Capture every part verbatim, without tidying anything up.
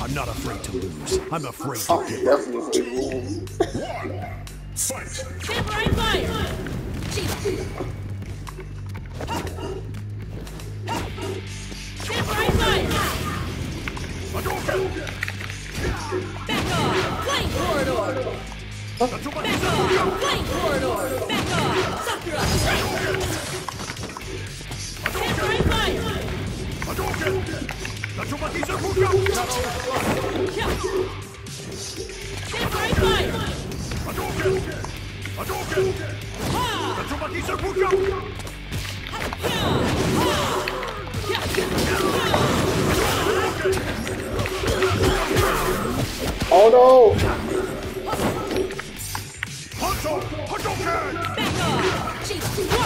I'm not afraid to lose. I'm afraid to I'm give. definitely lose. One. Fight. Samurai fire! Cheetah! Samurai fire! Back off! Flame corridor! Back off! Flame corridor! Back off! Sakura! Samurai fire! Samurai fire! Oh no! Back off! Cheetah!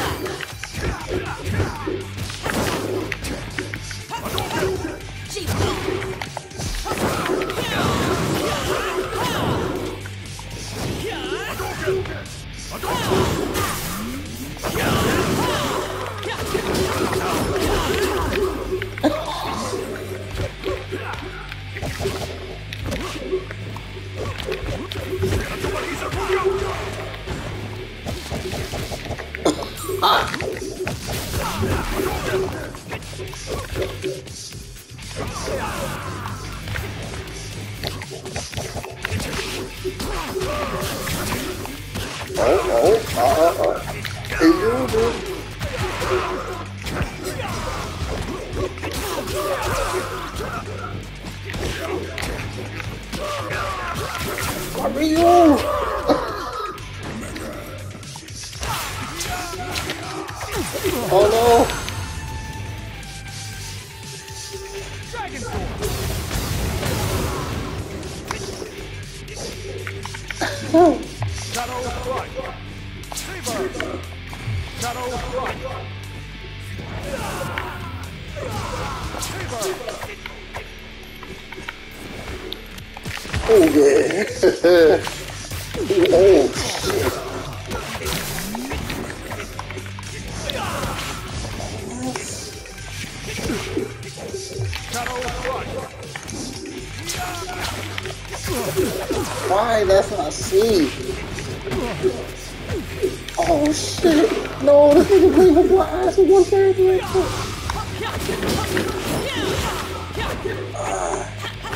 Oh, oh, uh, uh, uh. Hey, you, dude. Mario! Oh no! Shadow Strike! Saber! Shadow Strike! Saber! Oh yeah! Oh shit! Shadow Strike! Why? That's not C. Oh shit! No, this nigga playing with my ass with one character. Ah.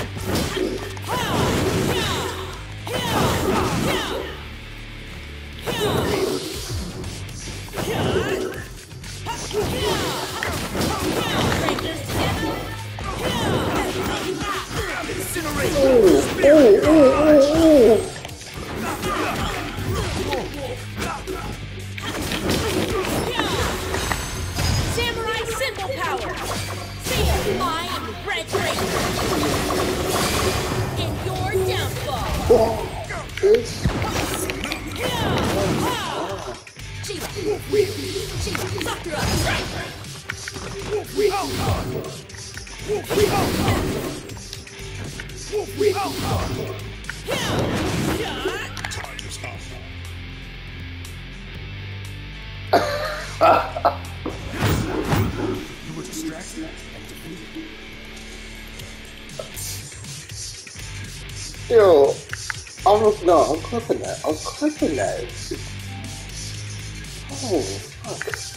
Oh, oh, oh, oh. Samurai symbol power! See, I am Red Ranger! In your downfall! Oh, bitch. Cheetah! Cheetah! Sakura! Time is up. You were distracted and defeated. Yo, I'm no, I'm clipping that. I'm clipping that. Oh, fuck.